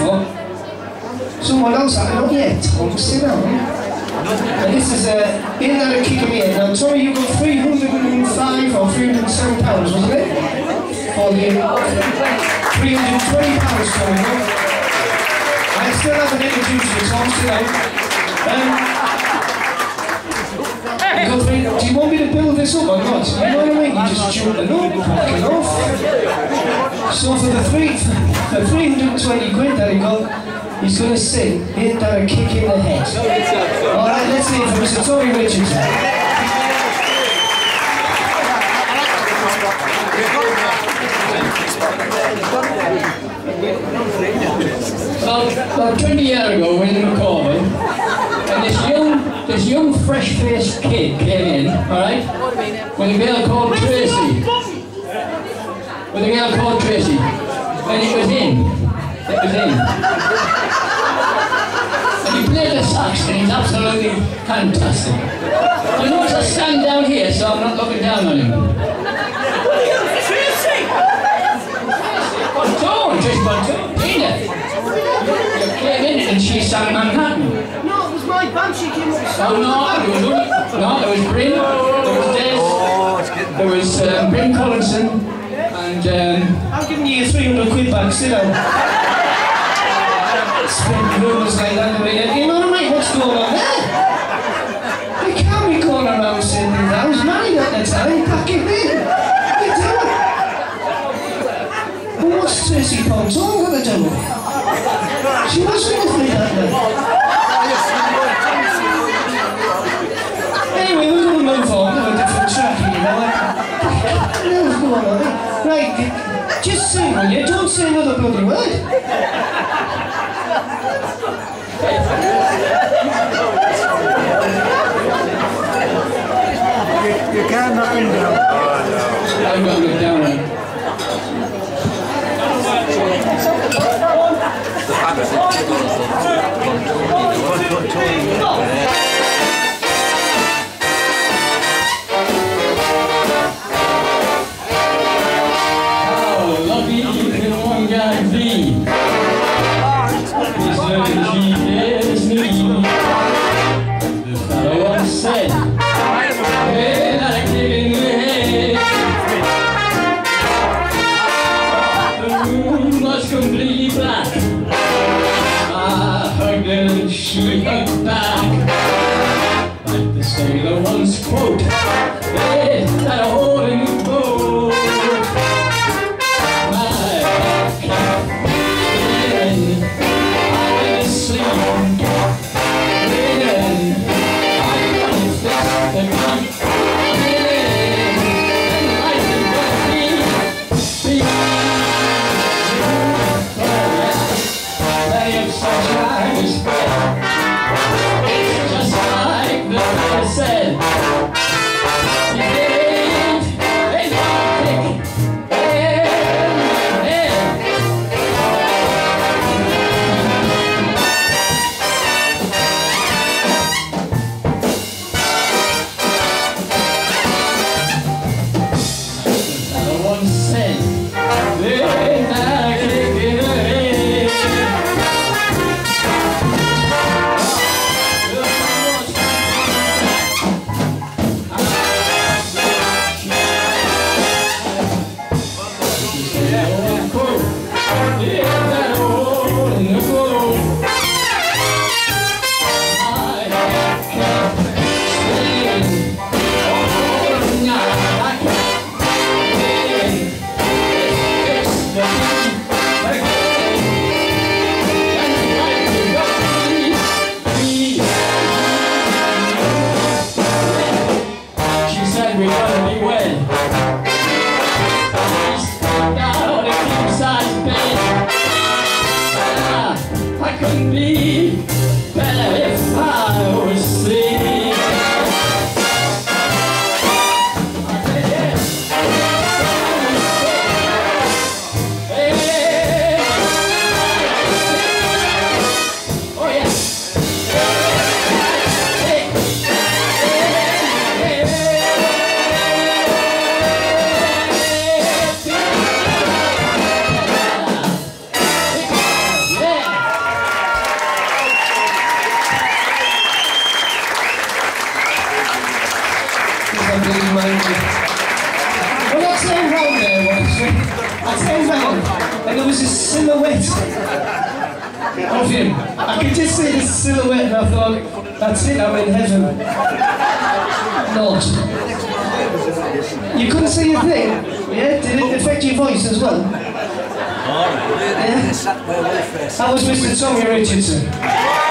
for. Someone else, I don't know yet. Tom, sit down. And this is in that a kick of me head. Now, Tommy, you got 305 or 307 pounds, wasn't it? For the 320 pounds, Tommy. I still haven't introduced you, Tom, sit down. Do you want me to build this up or not? You know what I mean? You just jump it up, fucking off. So for the 320 quid that he got, he's going to sing Ain't That a Kick in the Head. Alright, let's see it from Mr. Tommy Richardson. About 20 years ago, we were in Cornwall, and this young fresh-faced kid came in, alright, with a girl called Tracy. And it was in. And he played the sax, and he's absolutely fantastic. You notice I stand down here, so I'm not looking down on him. Tina, you came in and she sang Manhattan. No, it was my band, she came up. Oh no, it was Bryn, there was Des, there was Bryn Collinson, and I'm giving you 300 quid back, sit down. Spend rules like that, you know what I mean? What's going on there? You can't be going around saying that. I was married at the time, pack it in. What's Tracy Ponton got to do with it? She wasn't with me that night. Anyway, we're going to move on to a different track here, you know. What the hell's going on there? Right, just sing, will you? Don't say another bloody word. You can't knock him down. I'm going to go down on him. How lucky can one guy be? His energy is me. The fellow once said, hey, that a kick in the head. The room was completely black. I hugged her and she hugged back. Like the sailor once quote, hey, that a hole in the boat. My head kept spinning. I went to sleep. Waiting. I confessed the gun. Said, Yeah. silhouette of him. I could just see the silhouette and I thought, that's it, I'm in heaven. Not. You couldn't see a thing? Yeah? Did it affect your voice as well? Yeah? That was Mr. Tommy Richardson.